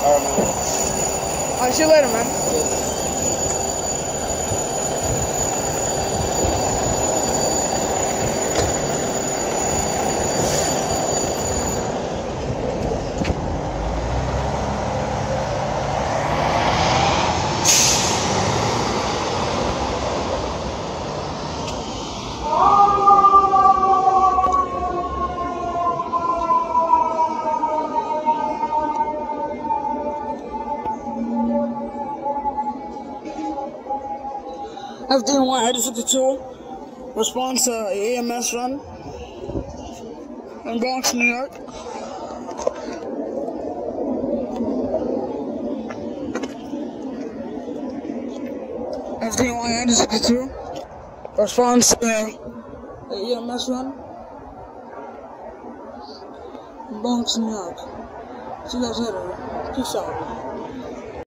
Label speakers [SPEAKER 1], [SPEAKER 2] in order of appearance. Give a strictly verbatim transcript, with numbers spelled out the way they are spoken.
[SPEAKER 1] Alright, man.
[SPEAKER 2] Alright, see you later, man. F D N Y eighty sixty-two responds to an E M S run in Bronx, New York. F D N Y eighty sixty-two responds to an E M S run in Bronx, New York. See you guys later. Peace out.